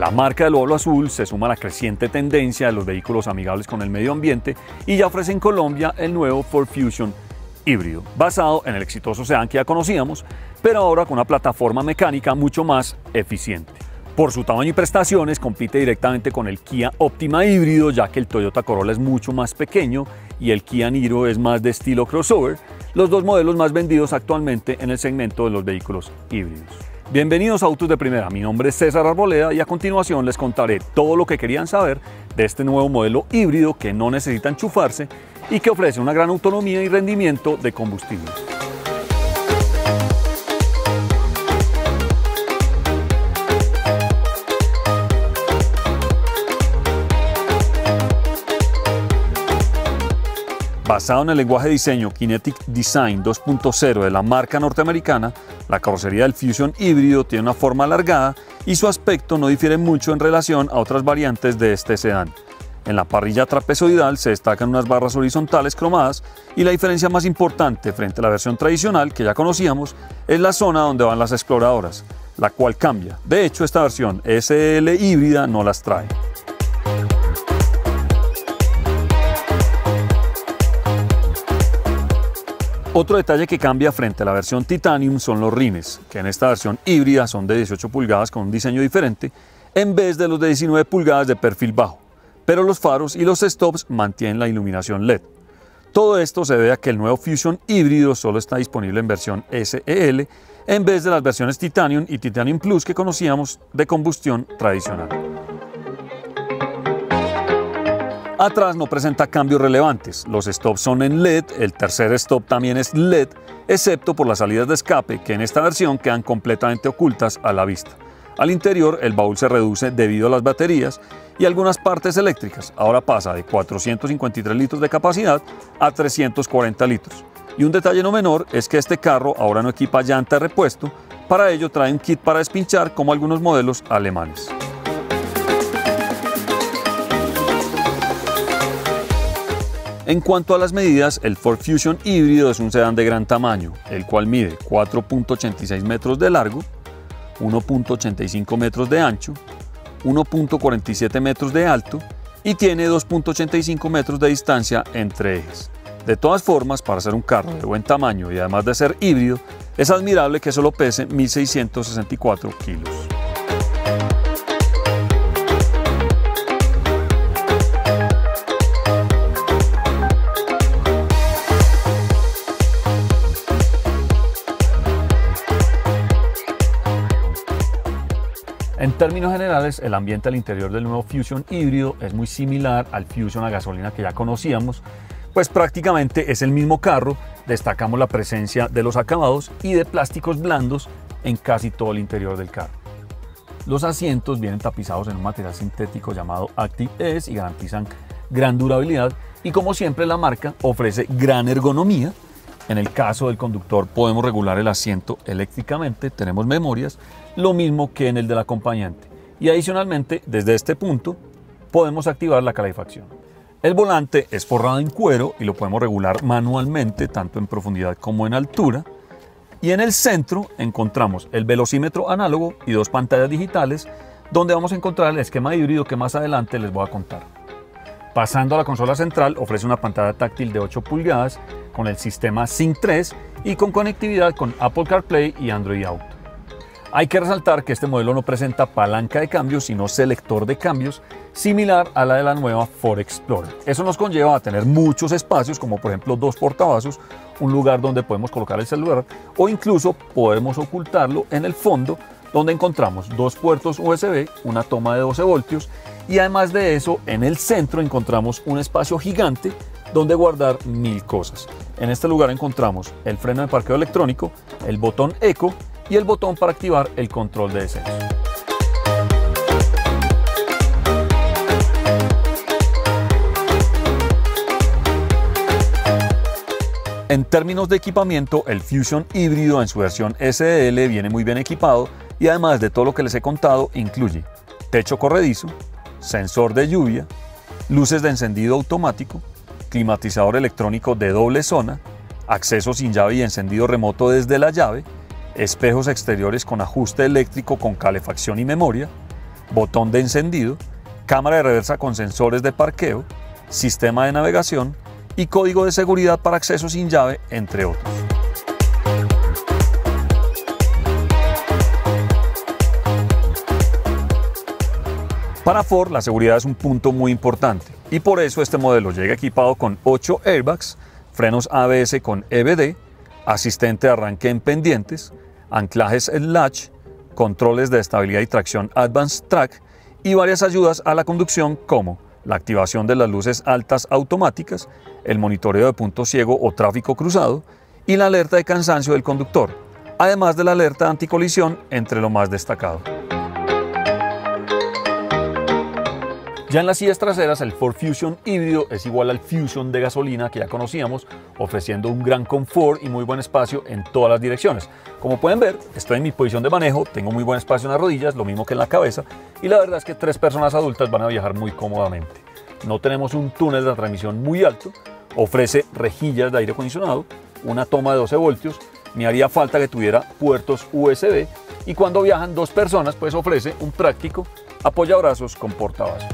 La marca del óvalo azul se suma a la creciente tendencia de los vehículos amigables con el medio ambiente y ya ofrece en Colombia el nuevo Ford Fusion híbrido, basado en el exitoso sedán que ya conocíamos, pero ahora con una plataforma mecánica mucho más eficiente. Por su tamaño y prestaciones compite directamente con el Kia Optima híbrido, ya que el Toyota Corolla es mucho más pequeño y el Kia Niro es más de estilo crossover, los dos modelos más vendidos actualmente en el segmento de los vehículos híbridos. Bienvenidos a Autos de Primera, mi nombre es César Arboleda y a continuación les contaré todo lo que querían saber de este nuevo modelo híbrido que no necesita enchufarse y que ofrece una gran autonomía y rendimiento de combustible. Basado en el lenguaje de diseño Kinetic Design 2.0 de la marca norteamericana, la carrocería del Fusion híbrido tiene una forma alargada y su aspecto no difiere mucho en relación a otras variantes de este sedán. En la parrilla trapezoidal se destacan unas barras horizontales cromadas y la diferencia más importante frente a la versión tradicional que ya conocíamos es la zona donde van las exploradoras, la cual cambia. De hecho, esta versión SL híbrida no las trae. Otro detalle que cambia frente a la versión Titanium son los rines, que en esta versión híbrida son de 18 pulgadas con un diseño diferente, en vez de los de 19 pulgadas de perfil bajo, pero los faros y los stops mantienen la iluminación LED. Todo esto se debe a que el nuevo Fusion híbrido solo está disponible en versión SEL, en vez de las versiones Titanium y Titanium Plus que conocíamos de combustión tradicional. Atrás no presenta cambios relevantes, los stops son en LED, el tercer stop también es LED, excepto por las salidas de escape que en esta versión quedan completamente ocultas a la vista. Al interior el baúl se reduce debido a las baterías y algunas partes eléctricas, ahora pasa de 453 litros de capacidad a 340 litros. Y un detalle no menor es que este carro ahora no equipa llanta de repuesto, para ello trae un kit para despinchar como algunos modelos alemanes. En cuanto a las medidas, el Ford Fusion híbrido es un sedán de gran tamaño, el cual mide 4.86 metros de largo, 1.85 metros de ancho, 1.47 metros de alto y tiene 2.85 metros de distancia entre ejes. De todas formas, para ser un carro de buen tamaño y además de ser híbrido, es admirable que solo pese 1.664 kilos. En términos generales, el ambiente al interior del nuevo Fusion híbrido es muy similar al Fusion a gasolina que ya conocíamos, pues prácticamente es el mismo carro. Destacamos la presencia de los acabados y de plásticos blandos en casi todo el interior del carro. Los asientos vienen tapizados en un material sintético llamado Active S y garantizan gran durabilidad y, como siempre, la marca ofrece gran ergonomía. En el caso del conductor podemos regular el asiento eléctricamente, tenemos memorias, lo mismo que en el del acompañante. Y adicionalmente, desde este punto, podemos activar la calefacción. El volante es forrado en cuero y lo podemos regular manualmente, tanto en profundidad como en altura. Y en el centro encontramos el velocímetro análogo y dos pantallas digitales, donde vamos a encontrar el esquema híbrido que más adelante les voy a contar. Pasando a la consola central, ofrece una pantalla táctil de 8 pulgadas con el sistema Sync 3 y con conectividad con Apple CarPlay y Android Auto. Hay que resaltar que este modelo no presenta palanca de cambios, sino selector de cambios, similar a la de la nueva Ford Explorer. Eso nos conlleva a tener muchos espacios, como por ejemplo dos portavasos, un lugar donde podemos colocar el celular o incluso podemos ocultarlo en el fondo, donde encontramos dos puertos USB, una toma de 12 voltios y además de eso, en el centro encontramos un espacio gigante donde guardar 1000 cosas. En este lugar encontramos el freno de parqueo electrónico, el botón Eco y el botón para activar el control de descenso. En términos de equipamiento, el Fusion híbrido en su versión SL viene muy bien equipado y además de todo lo que les he contado, incluye techo corredizo, sensor de lluvia, luces de encendido automático, climatizador electrónico de doble zona, acceso sin llave y encendido remoto desde la llave, espejos exteriores con ajuste eléctrico con calefacción y memoria, botón de encendido, cámara de reversa con sensores de parqueo, sistema de navegación y código de seguridad para acceso sin llave, entre otros. Para Ford, la seguridad es un punto muy importante y por eso este modelo llega equipado con 8 airbags, frenos ABS con EBD, asistente de arranque en pendientes, anclajes en latch, controles de estabilidad y tracción Advanced Track y varias ayudas a la conducción como la activación de las luces altas automáticas, el monitoreo de punto ciego o tráfico cruzado y la alerta de cansancio del conductor, además de la alerta de anticolisión entre lo más destacado. Ya en las sillas traseras, el Ford Fusion híbrido es igual al Fusion de gasolina que ya conocíamos, ofreciendo un gran confort y muy buen espacio en todas las direcciones. Como pueden ver, estoy en mi posición de manejo, tengo muy buen espacio en las rodillas, lo mismo que en la cabeza, y la verdad es que 3 personas adultas van a viajar muy cómodamente. No tenemos un túnel de transmisión muy alto, ofrece rejillas de aire acondicionado, una toma de 12 voltios, me haría falta que tuviera puertos USB y cuando viajan 2 personas pues ofrece un práctico apoyabrazos con portavasos.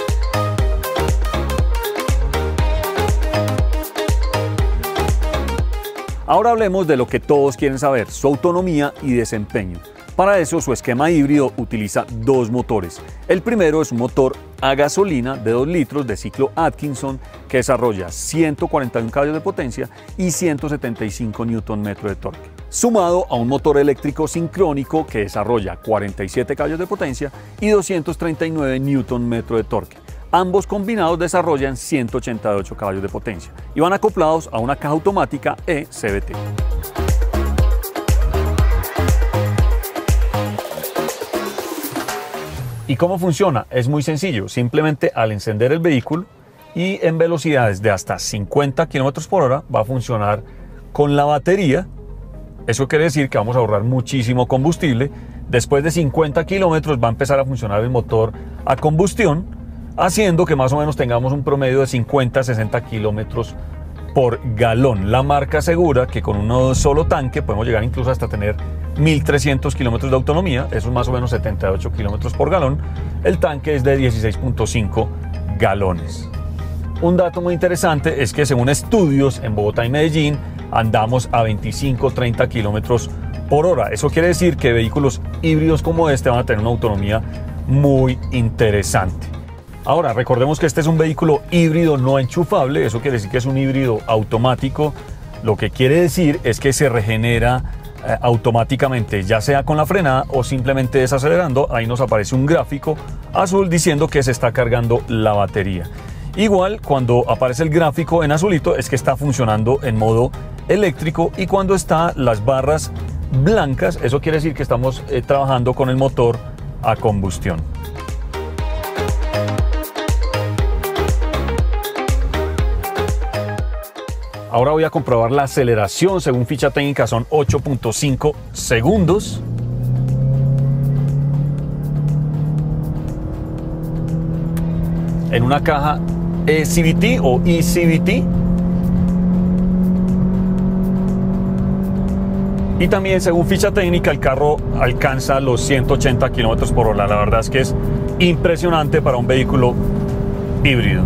Ahora hablemos de lo que todos quieren saber, su autonomía y desempeño. Para eso su esquema híbrido utiliza 2 motores. El primero es un motor a gasolina de 2 litros de ciclo Atkinson que desarrolla 141 caballos de potencia y 175 Nm de torque, sumado a un motor eléctrico sincrónico que desarrolla 47 caballos de potencia y 239 Nm de torque. Ambos combinados desarrollan 188 caballos de potencia y van acoplados a una caja automática eCVT. ¿Y cómo funciona? Es muy sencillo, simplemente al encender el vehículo y en velocidades de hasta 50 km por hora va a funcionar con la batería. Eso quiere decir que vamos a ahorrar muchísimo combustible. Después de 50 kilómetros va a empezar a funcionar el motor a combustión, haciendo que más o menos tengamos un promedio de 50-60 kilómetros por galón. La marca asegura que con un solo tanque podemos llegar incluso hasta tener 1300 kilómetros de autonomía, eso es más o menos 78 kilómetros por galón. El tanque es de 16.5 galones. Un dato muy interesante es que según estudios en Bogotá y Medellín andamos a 25-30 kilómetros por hora. Eso quiere decir que vehículos híbridos como este van a tener una autonomía muy interesante. Ahora, recordemos que este es un vehículo híbrido no enchufable, eso quiere decir que es un híbrido automático, lo que quiere decir es que se regenera automáticamente, ya sea con la frenada o simplemente desacelerando. Ahí nos aparece un gráfico azul diciendo que se está cargando la batería. Igual, cuando aparece el gráfico en azulito es que está funcionando en modo eléctrico y cuando están las barras blancas, eso quiere decir que estamos trabajando con el motor a combustión. Ahora voy a comprobar la aceleración. Según ficha técnica son 8.5 segundos. En una caja CVT o eCVT. Y también según ficha técnica el carro alcanza los 180 km por hora. La verdad es que es impresionante para un vehículo híbrido.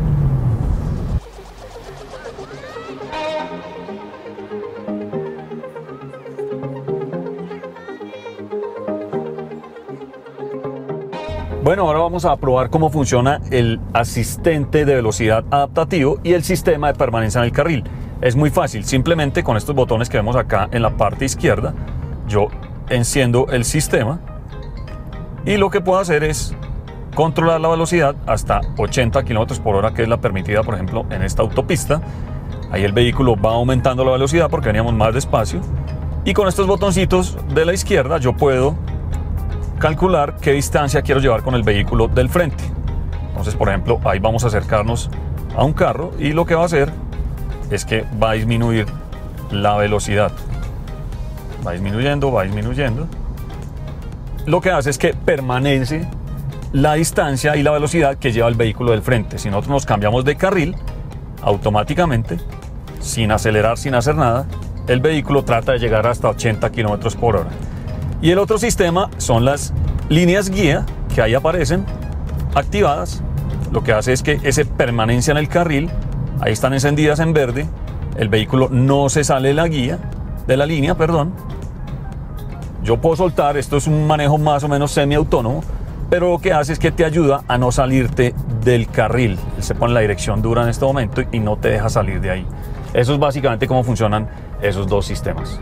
Bueno, ahora vamos a probar cómo funciona el asistente de velocidad adaptativo y el sistema de permanencia en el carril. Es muy fácil, simplemente con estos botones que vemos acá en la parte izquierda, yo enciendo el sistema y lo que puedo hacer es controlar la velocidad hasta 80 km por hora, que es la permitida, por ejemplo, en esta autopista. Ahí el vehículo va aumentando la velocidad porque veníamos más despacio. Y con estos botoncitos de la izquierda yo puedo calcular qué distancia quiero llevar con el vehículo del frente. Entonces, por ejemplo, ahí vamos a acercarnos a un carro y lo que va a hacer es que va a disminuir la velocidad. Va disminuyendo, va disminuyendo. Lo que hace es que permanece la distancia y la velocidad que lleva el vehículo del frente. Si nosotros nos cambiamos de carril, automáticamente, sin acelerar, sin hacer nada, el vehículo trata de llegar hasta 80 km por hora. Y el otro sistema son las líneas guía, que ahí aparecen activadas, lo que hace es que ese permanencia en el carril, ahí están encendidas en verde, el vehículo no se sale de la línea, perdón. Yo puedo soltar, esto es un manejo más o menos semiautónomo, pero lo que hace es que te ayuda a no salirte del carril. Él se pone la dirección dura en este momento y no te deja salir de ahí. Eso es básicamente cómo funcionan esos dos sistemas.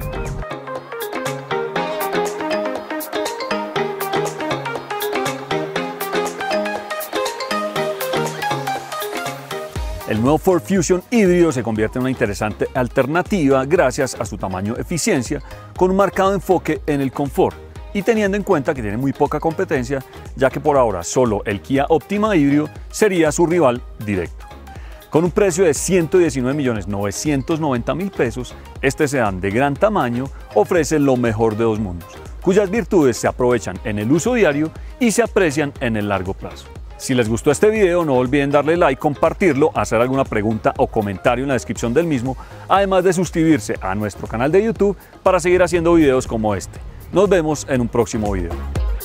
El nuevo Ford Fusion híbrido se convierte en una interesante alternativa gracias a su tamaño, eficiencia, con un marcado enfoque en el confort y teniendo en cuenta que tiene muy poca competencia, ya que por ahora solo el Kia Optima híbrido sería su rival directo. Con un precio de 119.990.000 pesos, este sedán de gran tamaño ofrece lo mejor de dos mundos, cuyas virtudes se aprovechan en el uso diario y se aprecian en el largo plazo. Si les gustó este video, no olviden darle like, compartirlo, hacer alguna pregunta o comentario en la descripción del mismo, además de suscribirse a nuestro canal de YouTube para seguir haciendo videos como este. Nos vemos en un próximo video.